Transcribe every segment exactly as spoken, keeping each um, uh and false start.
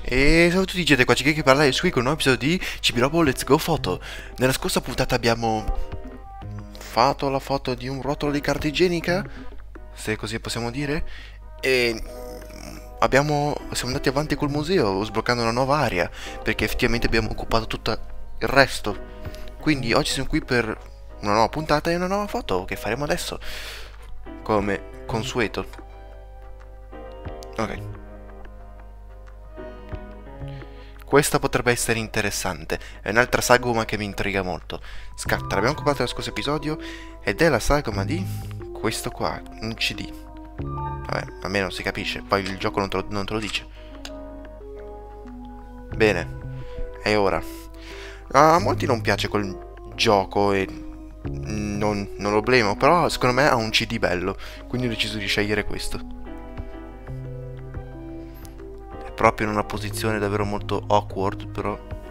E ciao a tutti gente, qua c'è che parla su qui con un nuovo episodio di Cibirobo Let's Go Photo. Nella scorsa puntata abbiamo fatto la foto di un rotolo di carta igienica, se così possiamo dire, e abbiamo, siamo andati avanti col museo sbloccando una nuova area, perché effettivamente abbiamo occupato tutto il resto. Quindi oggi siamo qui per una nuova puntata e una nuova foto che faremo adesso, come consueto. Ok. Questa potrebbe essere interessante, è un'altra sagoma che mi intriga molto. Scatta, l'abbiamo comprato nello scorso episodio ed è la sagoma di questo qua, un C D. Vabbè, almeno non si capisce, poi il gioco non te lo, non te lo dice. Bene, è ora. A molti non piace quel gioco e non, non lo blemo, però secondo me ha un C D bello, quindi ho deciso di scegliere questo. Proprio in una posizione davvero molto awkward, però.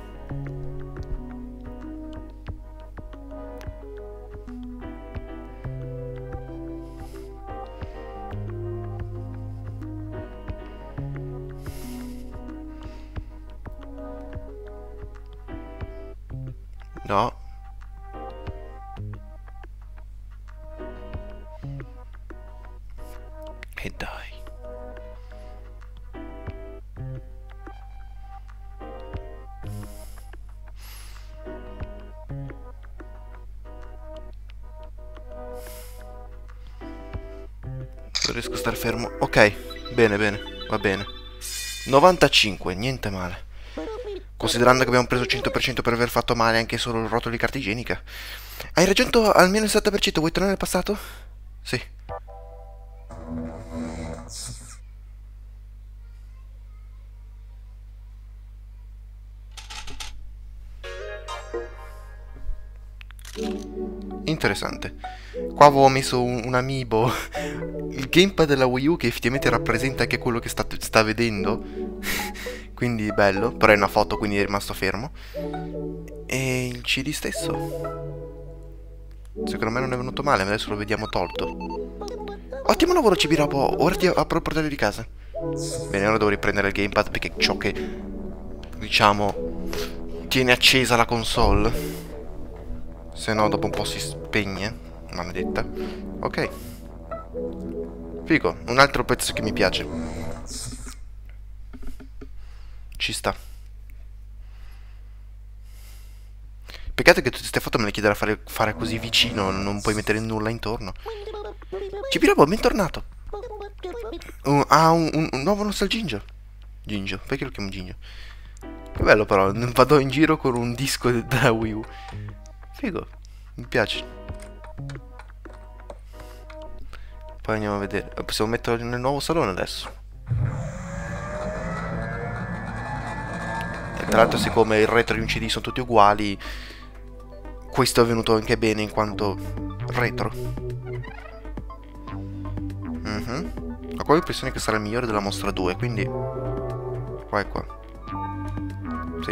No. E dai. Non riesco a stare fermo. Ok, bene, bene, va bene. novantacinque, niente male. Considerando che abbiamo preso cento per cento per aver fatto male anche solo il rotolo di carta igienica. Hai raggiunto almeno il sette per cento, vuoi tornare al passato? Sì. Interessante. Qua avevo messo un, un amiibo, il gamepad della Wii U, che effettivamente rappresenta anche quello che sta, sta vedendo. Quindi bello, però è una foto, quindi è rimasto fermo. E il C D stesso, secondo me non è venuto male, adesso lo vediamo tolto. Ottimo lavoro Cibirobo, ora ti apro il portello di casa. Bene, ora devo riprendere il gamepad perché è ciò che, diciamo, tiene accesa la console. Se no dopo un po' si spegne, maledetta. Ok. Figo, un altro pezzo che mi piace. Ci sta. Peccato che tutte queste foto me le chiede da fare, fare così vicino, non puoi mettere nulla intorno. Cibirobo, bentornato. Uh, ah, un, un, un nuovo nostalgingio. Gingio, perché lo chiamo Gingio? Che bello però, vado in giro con un disco della Wii U. Figo, mi piace. Poi andiamo a vedere. Possiamo metterlo nel nuovo salone adesso. E tra l'altro, siccome il retro e un C D sono tutti uguali, questo è venuto anche bene in quanto retro. Mm-hmm. Ho qua l'impressione che sarà il migliore della mostra due, quindi qua e qua. Sì.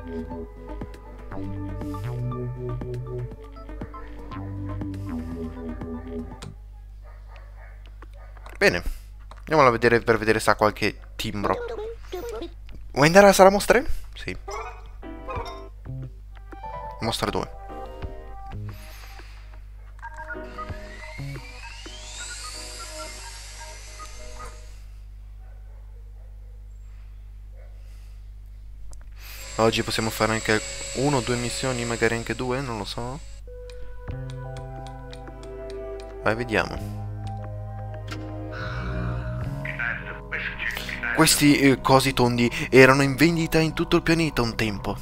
Bene, andiamola a vedere per vedere se ha qualche timbro. Vuoi andare alla sala mostre? Sì. Mostra due. Oggi possiamo fare anche uno o due missioni, magari anche due, non lo so. Vai, vediamo. Questi eh, cosi tondi erano in vendita in tutto il pianeta un tempo.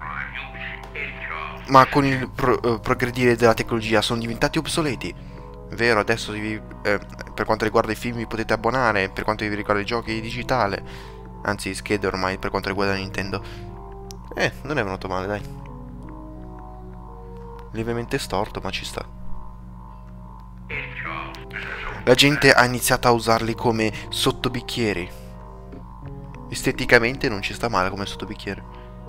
Ma con il pro eh, progredire della tecnologia sono diventati obsoleti. Vero, adesso vi, eh, per quanto riguarda i film vi potete abbonare, per quanto vi riguarda i giochi digitale. Anzi, schede ormai per quanto riguarda Nintendo. Eh, non è venuto male, dai. Lievemente storto, ma ci sta. La gente ha iniziato a usarli come sottobicchieri. Esteticamente non ci sta male come sottobicchiere.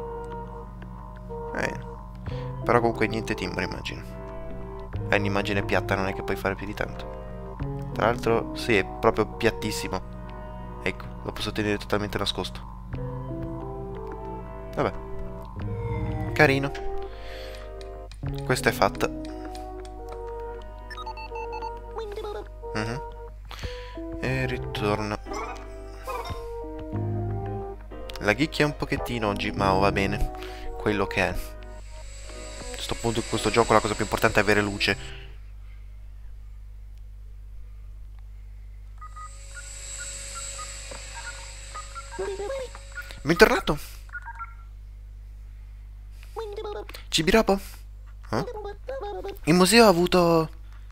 Eh. Però comunque niente timbro, immagino. È un'immagine piatta, non è che puoi fare più di tanto. Tra l'altro, sì, è proprio piattissimo. Ecco, lo posso tenere totalmente nascosto. Vabbè. Carino. Questa è fatta. Mm-hmm. E ritorna. La ghicchia un pochettino oggi, ma va bene. Quello che è. A questo punto in questo gioco la cosa più importante è avere luce. Bentornato. Cibirobo? Eh? Il museo ha avuto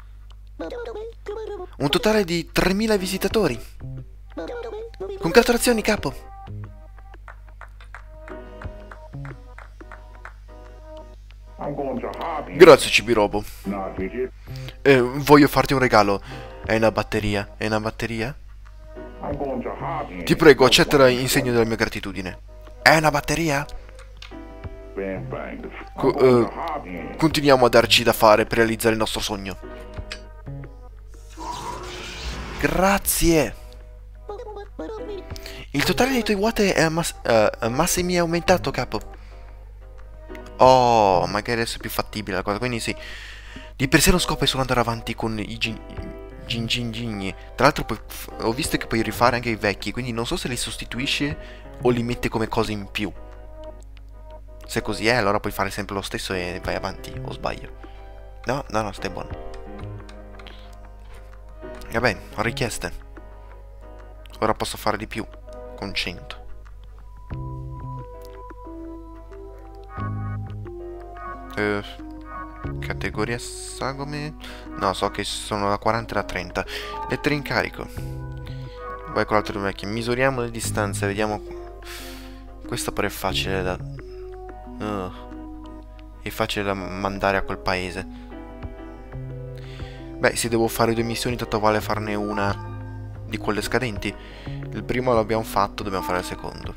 un totale di tremila visitatori. Congratulazioni, capo. Grazie, Cibirobo. Eh, voglio farti un regalo. È una batteria. È una batteria? Ti prego, accettala in segno della mia gratitudine. È una batteria? Co eh, continuiamo a darci da fare per realizzare il nostro sogno. Grazie. Il totale dei tuoi watt è mas uh, massimi è aumentato, capo. Oh, magari adesso è più fattibile la cosa. Quindi sì, di per sé lo scopo è solo andare avanti con i gingingini. Tra l'altro poi, ho visto che puoi rifare anche i vecchi, quindi non so se li sostituisce o li mette come cose in più. Se così è, allora puoi fare sempre lo stesso e vai avanti, o sbaglio? No, no, no, stai buono. Vabbè, ho richieste. Ora posso fare di più, con cento. Uh, categoria sagome. No, so che sono da quaranta e da trenta. Lettere in carico. Vai con l'altro vecchio. Misuriamo le distanze, vediamo. Questo però è facile da uh, è facile da mandare a quel paese. Beh, se devo fare due missioni, tanto vale farne una di quelle scadenti. Il primo l'abbiamo fatto, dobbiamo fare il secondo.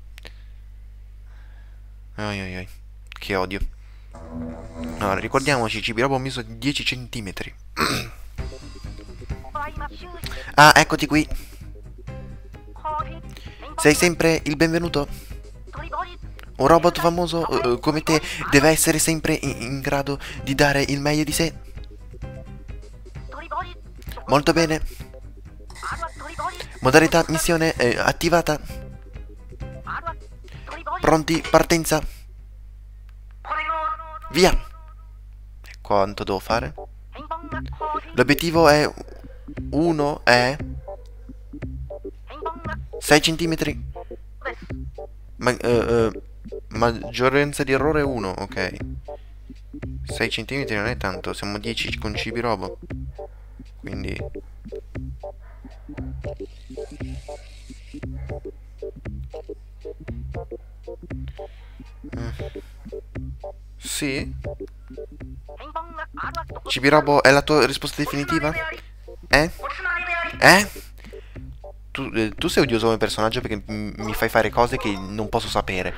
Oi oi oi, che odio. Allora, ricordiamoci, Cibirobo ha messo dieci centimetri. Ah, eccoti qui. Sei sempre il benvenuto? Un robot famoso uh, come te deve essere sempre in, in grado di dare il meglio di sé. Molto bene. Modalità missione eh, attivata. Pronti, partenza. Via. Quanto devo fare? L'obiettivo è uno è sei centimetri. Ma, uh, uh, maggioranza di errore uno, ok. sei centimetri non è tanto, siamo dieci con Cibirobo. Quindi uh. Sì? Cibirobo è la tua risposta definitiva? Eh? Eh? Tu, eh, tu sei odioso come personaggio perché mi fai fare cose che non posso sapere.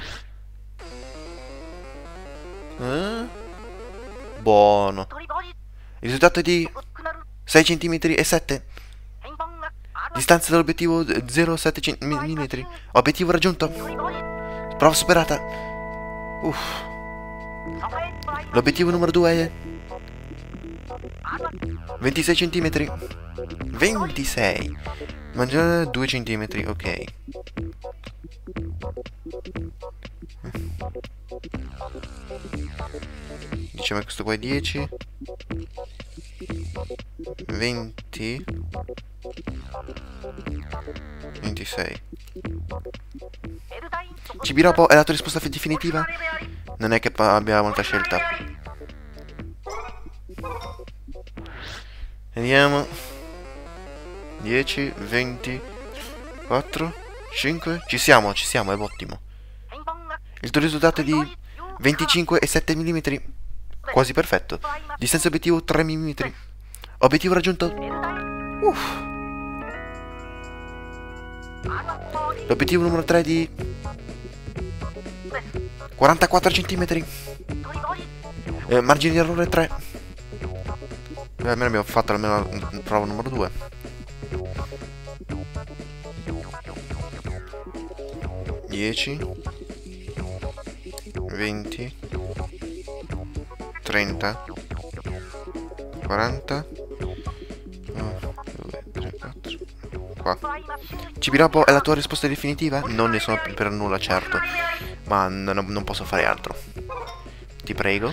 Eh? Buono. Il risultato è di sei centimetri e sette. Distanza dall'obiettivo zero virgola sette centimetri. Obiettivo raggiunto. Prova superata. Uff. L'obiettivo numero due è ventisei centimetri. ventisei. Mangiare due centimetri, ok. Diciamo che questo qua è dieci. venti. ventisei. Cibirobo è la tua risposta definitiva? Non è che abbia molta scelta. Vediamo. dieci, venti, quattro, cinque. Ci siamo, ci siamo, è ottimo. Il tuo risultato è di venticinque e sette millimetri. Quasi perfetto. Distanza obiettivo tre millimetri. Obiettivo raggiunto. Uff. L'obiettivo numero tre è di quarantaquattro centimetri. Eh, margine di errore tre. Beh, almeno abbiamo fatto almeno la prova numero due. dieci. venti, trenta, quaranta, uno, due, tre, quattro, qua. Cibiropo, è la tua risposta definitiva? Non ne sono per nulla certo, ma non, non posso fare altro. Ti prego.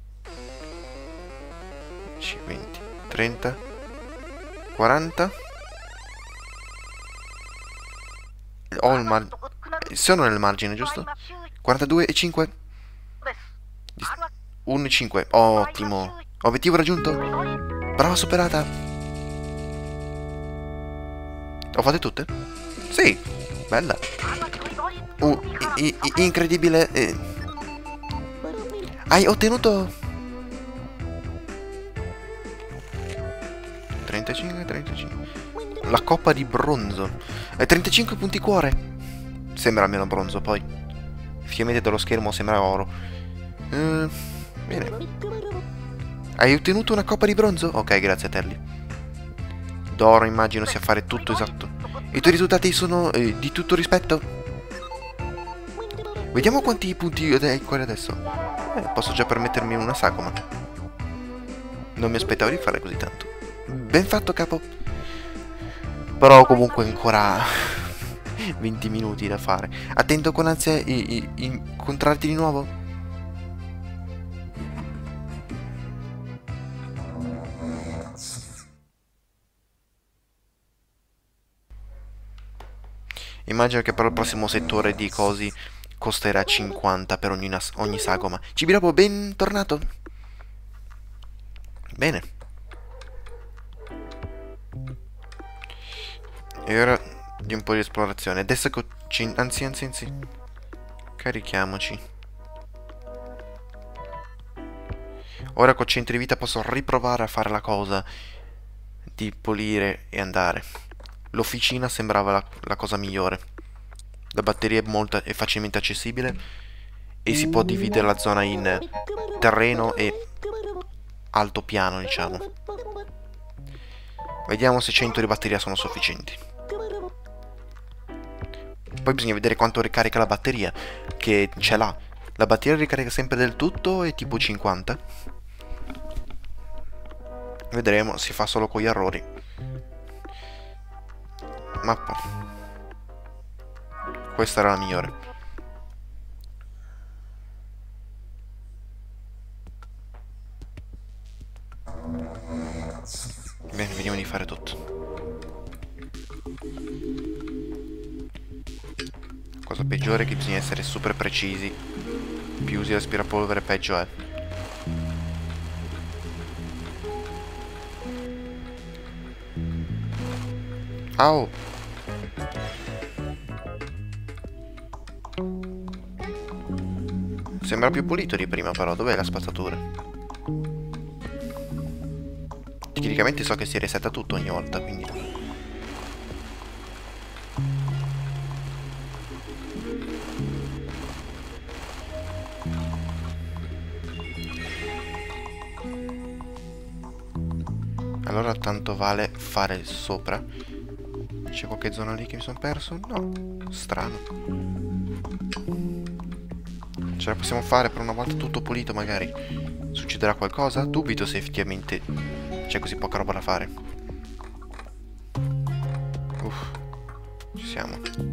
venti, trenta, quaranta. Ho il margine. Sono nel margine, giusto? quarantadue e cinque. uno e cinque. Ottimo. Obiettivo raggiunto. Prova superata. Ho fatte tutte? Sì. Bella. Uh, i- i- incredibile. Eh. Hai ottenuto trentacinque, trentacinque. La coppa di bronzo. E trentacinque punti cuore. Sembra almeno bronzo, poi. Effettivamente dallo schermo sembra oro. Uh, bene. Hai ottenuto una coppa di bronzo? Ok, grazie a Telly. D'oro immagino sia fare tutto esatto. I tuoi risultati sono eh, di tutto rispetto? Vediamo quanti punti hai cuore adesso. Eh, posso già permettermi una sagoma. Non mi aspettavo di fare così tanto. Ben fatto, capo. Però comunque ancora venti minuti da fare. Attento con ansia i, i, incontrarti di nuovo. Immagino che per il prossimo settore di cosi costerà cinquanta per ogni, ogni sagoma. Cibiropo, bentornato. Bene. E ora di un po' di esplorazione. Adesso che anzi, anzi, anzi. Carichiamoci. Ora con cento di vita posso riprovare a fare la cosa di pulire e andare. L'officina sembrava la, la cosa migliore. La batteria è, molto, è facilmente accessibile e si può dividere la zona in terreno e altopiano, diciamo. Vediamo se cento di batteria sono sufficienti. Poi bisogna vedere quanto ricarica la batteria, che ce l'ha. La batteria ricarica sempre del tutto e tipo cinquanta. Vedremo, si fa solo con gli errori. Mappa. Questa era la migliore. Bene, vediamo di fare tutto. Cosa peggiore è che bisogna essere super precisi. Più usi l'aspirapolvere peggio è. Au! Sembra più pulito di prima però, dov'è la spazzatura? Tecnicamente so che si resetta tutto ogni volta, quindi... Allora tanto vale fare il sopra. C'è qualche zona lì che mi sono perso? No, strano. Ce la possiamo fare per una volta tutto pulito magari. Succederà qualcosa? Dubito se effettivamente c'è così poca roba da fare. Uff, ci siamo.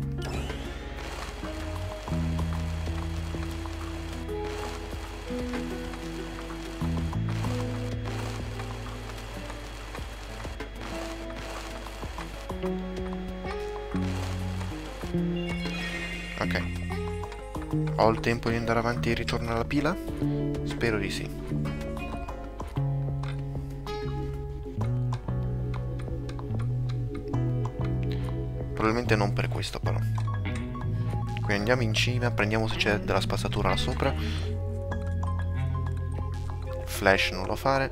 Ok. Ho il tempo di andare avanti e ritornare alla pila? Spero di sì. Probabilmente non per questo però. Quindi andiamo in cima, prendiamo se c'è della spazzatura là sopra. Flash non lo fare.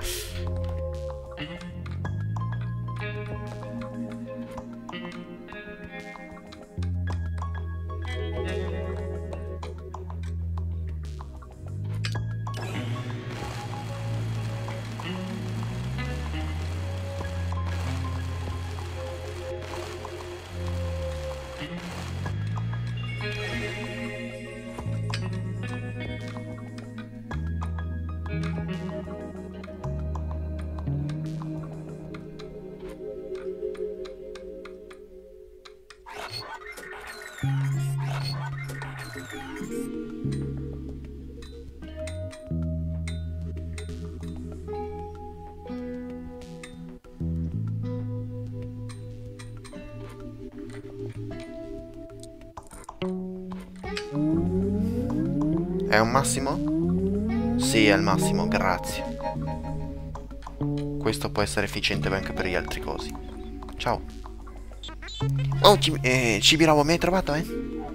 È un massimo? Sì, è il massimo, grazie. Questo può essere efficiente anche per gli altri cosi. Ciao. Oh, eh, Cibirobo, mi hai trovato, eh?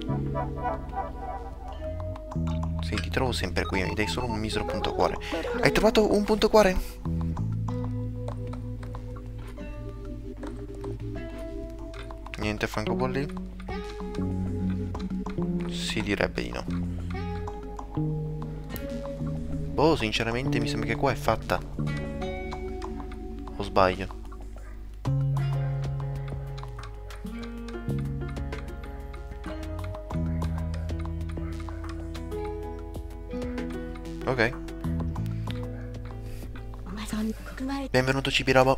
Sì, ti trovo sempre qui, mi dai solo un misero punto cuore. Hai trovato un punto cuore? Niente francobolli? Si direbbe di no. Boh, sinceramente mi sembra che qua è fatta. O sbaglio? Ok. Benvenuto Cibirobo.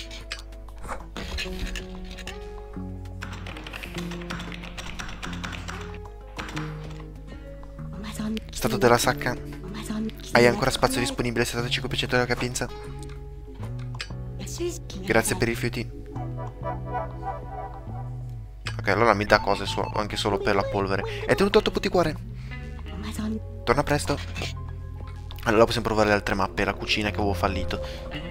Stato della sacca. Hai ancora spazio disponibile, settantacinque per cento della capienza. Grazie per i rifiuti. Ok, allora mi dà cose so anche solo per la polvere. Hai tenuto otto punti cuore. Torna presto. Allora possiamo provare le altre mappe, la cucina che avevo fallito.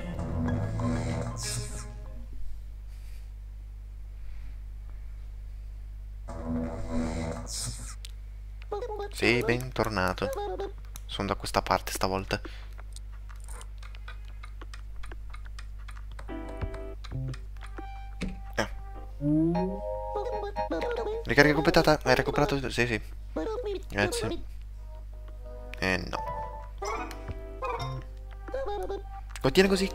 Sì, bentornato. Sono da questa parte stavolta. Eh. Ricarica completata? Hai recuperato? Sì, sì. Grazie. Eh no. Contiene così.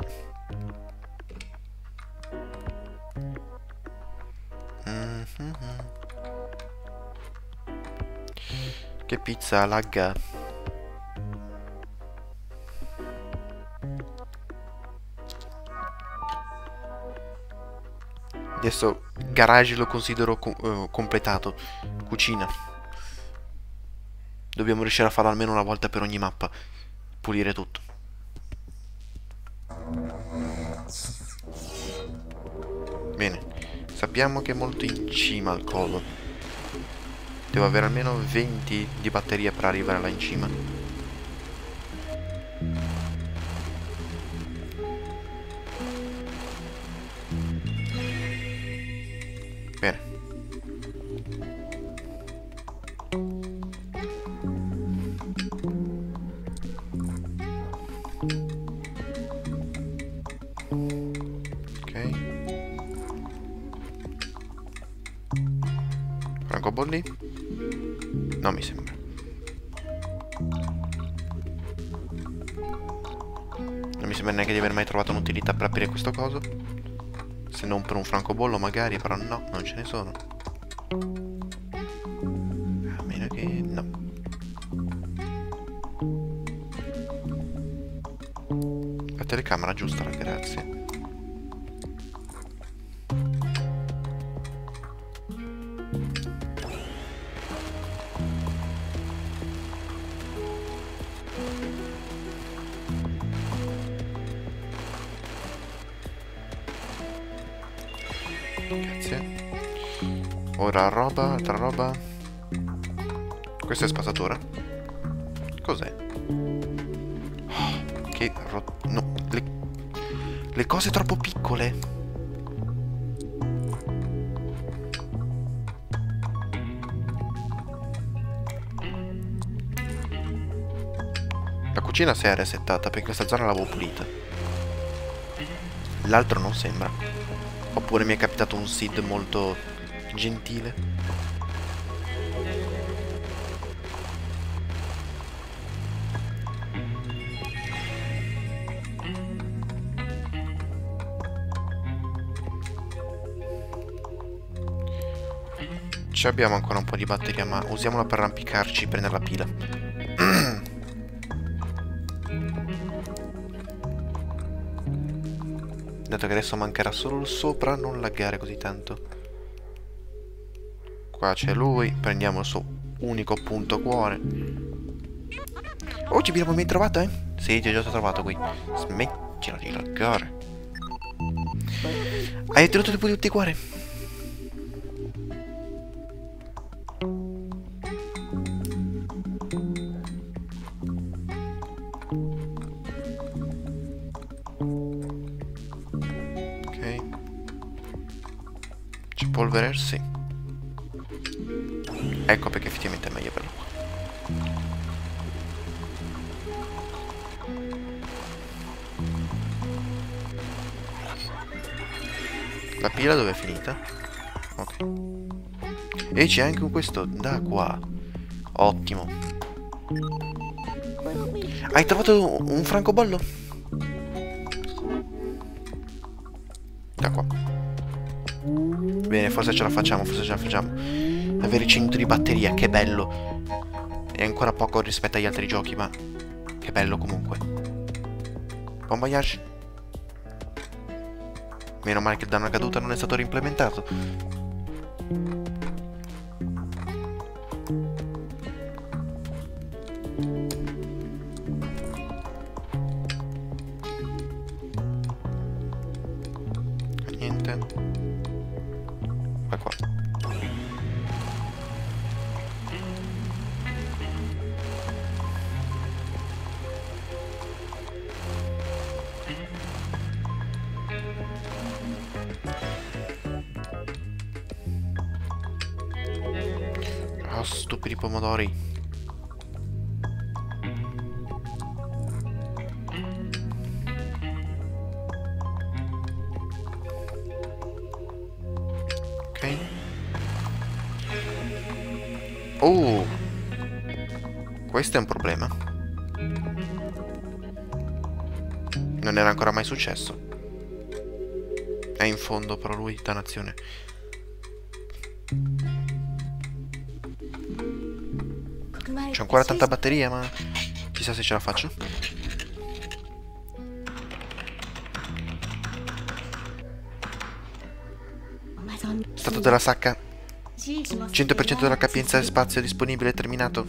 Mm-hmm. Che pizza lagga. Adesso garage lo considero co uh, completato. Cucina. Dobbiamo riuscire a farlo almeno una volta per ogni mappa. Pulire tutto. Bene. Sappiamo che è molto in cima al covo. Devo avere almeno venti di batteria per arrivare là in cima. Bene. Ok. Francobolli? No, mi sembra. Non mi sembra neanche di aver mai trovato un'utilità per aprire questo coso. Se non per un francobollo magari, però no, non ce ne sono. A meno che no. La telecamera giusta, grazie. Grazie. Ora roba, altra roba. Questa è spazzatura. Cos'è? Oh, che ro... no, le... le cose troppo piccole. La cucina si è resettata perché questa zona l'avevo pulita. L'altro non sembra. Oppure mi è capitato un Sid molto gentile. Ci abbiamo ancora un po' di batteria, ma usiamola per arrampicarci e prendere la pila. Dato che adesso mancherà solo il sopra, non laggare così tanto. Qua c'è lui. Prendiamo il suo unico punto cuore. Oh, ci abbiamo mai trovato, eh? Sì, ti ho già trovato qui. Smettila di laggare. Hai ottenuto tutti i punti cuore? Ok. C'è polvere, sì. Ecco perché effettivamente è meglio per lui. La pila dove è finita? Ok. E c'è anche questo da qua. Ottimo. Hai trovato un francobollo? Da qua. Bene, forse ce la facciamo, forse ce la facciamo. Avere cento di batteria, che bello. È ancora poco rispetto agli altri giochi, ma che bello comunque. Buon voyage. Meno male che il danno a caduta non è stato reimplementato. Niente. Vai qua. Oh, stupidi pomodori. Ok. Oh, questo è un problema. Non era ancora mai successo. È in fondo però lui, dannazione. C'ho ancora tanta batteria, ma chissà se ce la faccio. Stato della sacca. cento per cento della capienza e spazio disponibile terminato.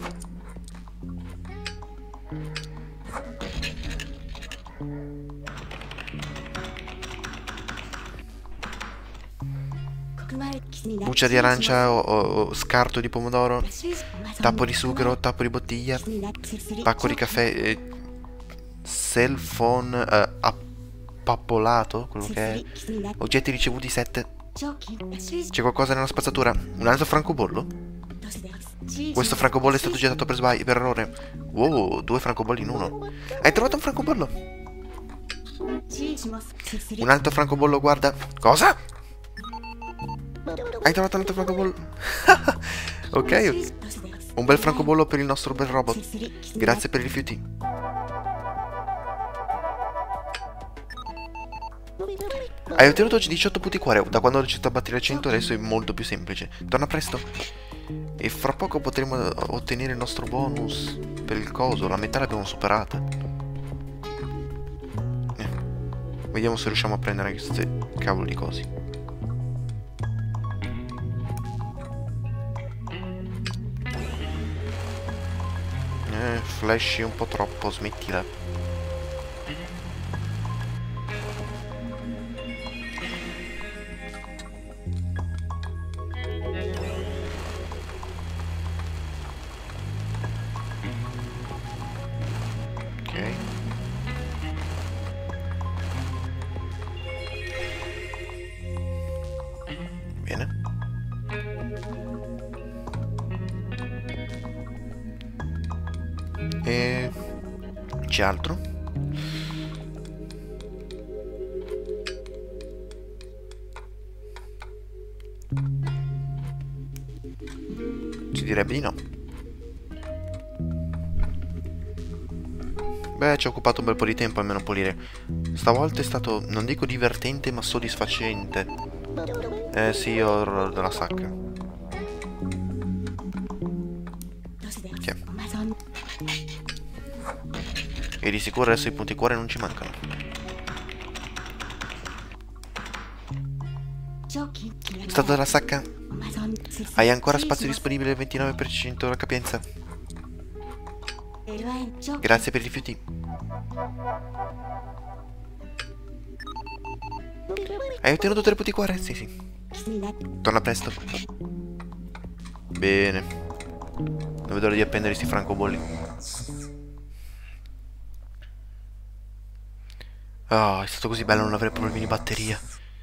Buccia di arancia o, o, o scarto di pomodoro. Tappo di sughero, tappo di bottiglia. Pacco di caffè. Eh, cell phone eh, appappolato, quello che è. Oggetti ricevuti sette. C'è qualcosa nella spazzatura? Un altro francobollo? Questo francobollo è stato gettato per sbaglio, per errore. Wow, due francobolli in uno. Hai trovato un francobollo? Un altro francobollo, guarda. Cosa? Hai trovato un altro francobollo? Ok. Un bel francobollo per il nostro bel robot. Grazie per i rifiuti. Hai ottenuto diciotto punti cuore. Da quando ho riuscito a battere a cento adesso è molto più semplice. Torna presto. E fra poco potremo ottenere il nostro bonus per il coso. La metà l'abbiamo superata. eh. Vediamo se riusciamo a prendere queste cavolo di cosi. Eh, flashy un po' troppo, smettila. Bene. E c'è altro? Si direbbe di no. Beh, ci ha occupato un bel po' di tempo almeno a pulire. Stavolta è stato, non dico divertente, ma soddisfacente. Eh sì, ho l'orrore della sacca. Che? E di sicuro adesso i punti cuore non ci mancano. Stato della sacca? Hai ancora spazio disponibile al ventinove per cento della capienza? Grazie per i rifiuti. Hai ottenuto tre punti cuore? Sì, sì. Torna presto. Bene. Non vedo l'ora di appendere questi francobolli. Oh, è stato così bello non avere problemi di batteria.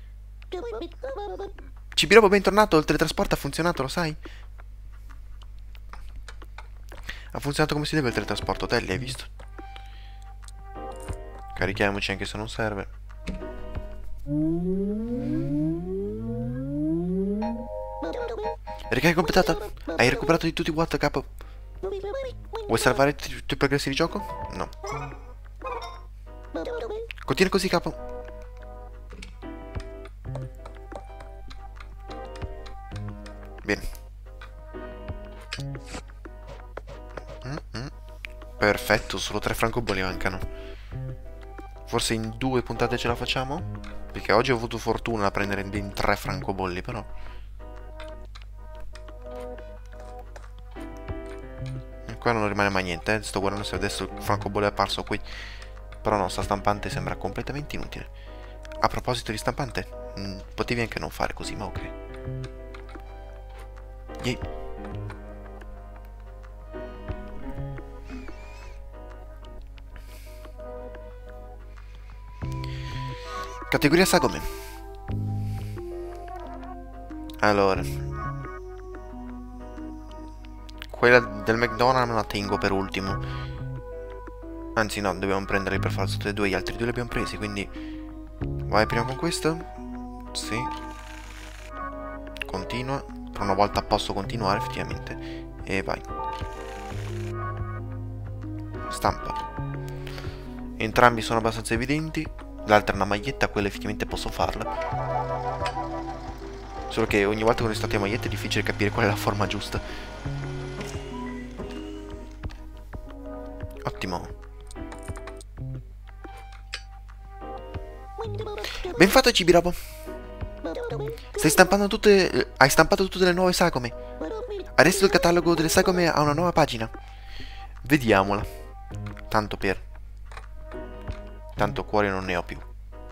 Cibirobo, bentornato. Il teletrasporto ha funzionato, lo sai? Ha funzionato come si deve il teletrasporto. Te li hai visto? Carichiamoci anche se non serve. Ricarica completata. Hai recuperato di tutti i watt, capo. Vuoi salvare tutti i tuoi progressi di gioco? No. Continua così, capo. Bene. Mm -mm. Perfetto, solo tre francobolli mancano. Forse in due puntate ce la facciamo? Perché oggi ho avuto fortuna a prendere ben tre francobolli, però. E qua non rimane mai niente, eh. Sto guardando se adesso il francobollo è apparso qui. Però no, sta stampante sembra completamente inutile. A proposito di stampante, mh, potevi anche non fare così, ma ok. Yay. Categoria sagome. Allora, quella del McDonald's me la tengo per ultimo. Anzi no, dobbiamo prenderli per forza tutti e due. Gli altri due li abbiamo presi, quindi vai prima con questo. Sì. Continua. Per una volta posso continuare effettivamente. E vai. Stampa. Entrambi sono abbastanza evidenti. L'altra è una maglietta, quella effettivamente posso farla. Solo che ogni volta che state a magliette è difficile capire qual è la forma giusta. Ottimo. Ben fatto, Cibirobo. Stai stampando tutte... Hai stampato tutte le nuove sagome. Adesso il catalogo delle sagome ha una nuova pagina. Vediamola. Tanto per... Tanto cuore non ne ho più.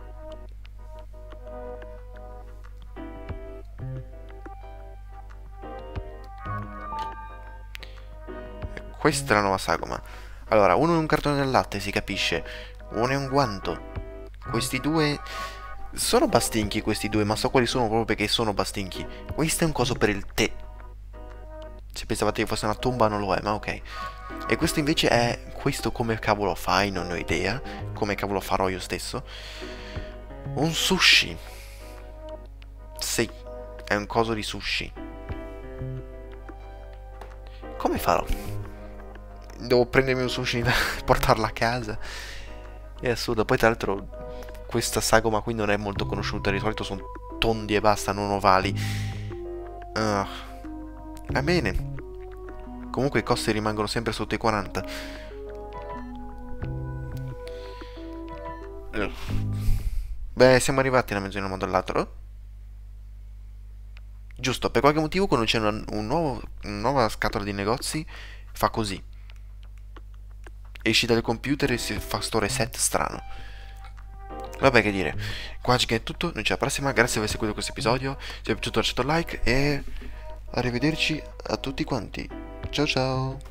Questa è la nuova sagoma. Allora, uno è un cartone del latte, si capisce. Uno è un guanto. Questi due... Sono bastinchi questi due, ma so quali sono proprio perché sono bastinchi. Questo è un coso per il tè. Se pensavate che fosse una tomba non lo è, ma ok. E questo invece è... Questo come cavolo fai? Non ho idea. Come cavolo farò io stesso. Un sushi. Sì, è un coso di sushi. Come farò? Devo prendermi un sushi e portarlo a casa. È assurdo. Poi tra l'altro questa sagoma qui non è molto conosciuta. Di solito sono tondi e basta, non ovali. uh, Va bene. Comunque i costi rimangono sempre sotto i quaranta. uh. Beh, siamo arrivati alla mezzo in un modo o all'altro. Giusto, per qualche motivo quando c'è una, un nuovo, una nuova scatola di negozi fa così. Esci dal computer e si fa sto reset strano. Vabbè, che dire. Qua è tutto, noi ci vediamo alla prossima. Grazie per aver seguito questo episodio. Se vi è piaciuto lasciate un like e arrivederci a tutti quanti. Ciao ciao.